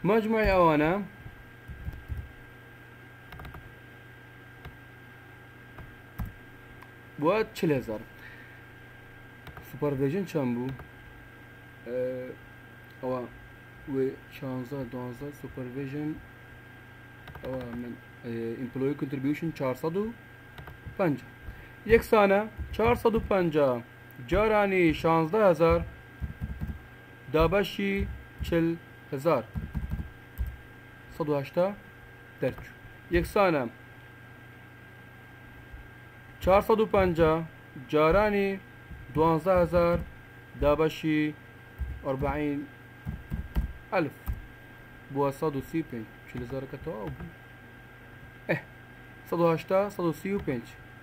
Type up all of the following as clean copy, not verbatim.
مجموعي أوانا بواد 40,000 سوبرفيجن چند بو؟ أوا و 16 12 سوپرویژن أو من employee contribution 405 یک سانه 450 جارانی 16,000 دابشی 40,000 180 درج یک سانه 450 جارانی 12,000 دابشی 40,000 بوا 135 40,000 كتواب 180 135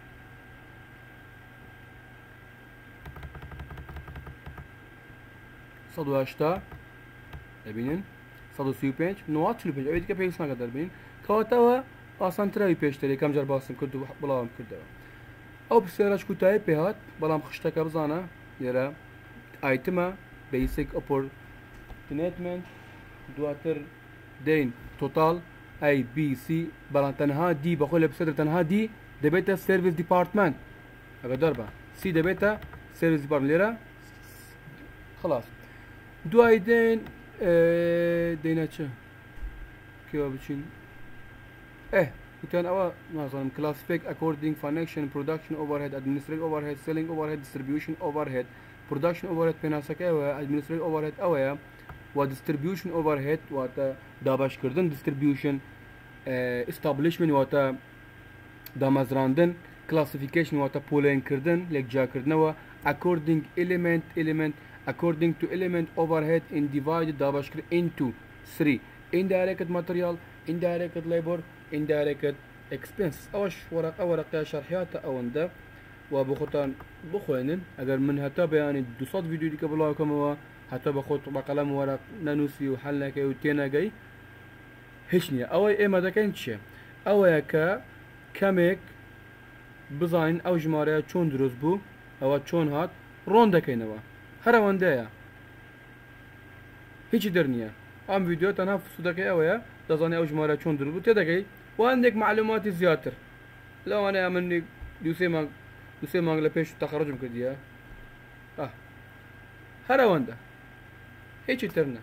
180 ببینین 135 نوات 45 اوید که پیس نقدر ببین کاتوا آسان تری پیشتری کم جر باسم کرد و بلام کرده او بسیارش کوتاهی پیهات بلام خشته که بزانه یرا ایتما بیسیک اپورتونیتمنت دواتر دين توتال اي بي سي بلان تنها دي بقول بصدر تنها دي دبيتا سيرفيس ديبارتمنت اقدر ضربه سي دبيتا سيرفيس ديبارتمنت ليرا خلاص دو اي دين ديناتشا كيف بتشين وكان اوا مثلا كلاسيفيك according function production overhead administrative overhead selling overhead distribution overhead production overhead بناسكه administrative overhead اويا و distribution overhead و تا دابش کردن distribution establishment و تا دامزراندن classification و تا پولین کردن لیک جا کردن و according element according to element overhead in divided دابش کرد into 3 indirect material indirect labor indirect expense اوش ورقه شرحيات اونده و بخوتان بخوينن اگر من هتا بياني 200 فيديو دي قبل كما حتى بخوت بقلم ورق نانوسي وحلنا كي وتينا جاي هشني او اي ما دكنش او كا كمك بزاين او جماريا چون دروز بو او چون هات رون دكينوا هر وندايا هيچ درنيا ام فيديو تنافس دكي اويا دزاني او جماريا چون دروز بو تدكي وعندك معلومات زيادة لو انا مني دوسي مانغ لبيش تخرجم كديا هر وندا هيك ترنا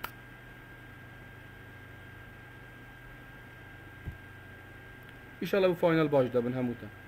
ان شاء الله بفاينل باش ده بنهموته